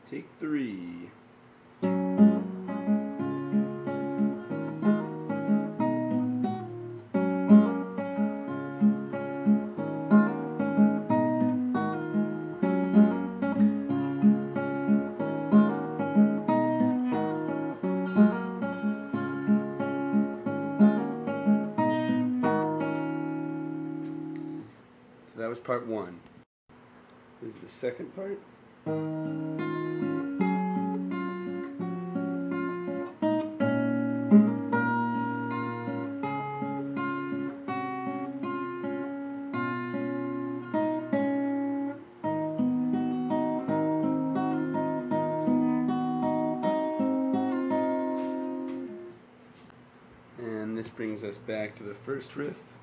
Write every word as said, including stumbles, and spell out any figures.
Take three. So that was part one. This is the second part. And this brings us back to the first riff.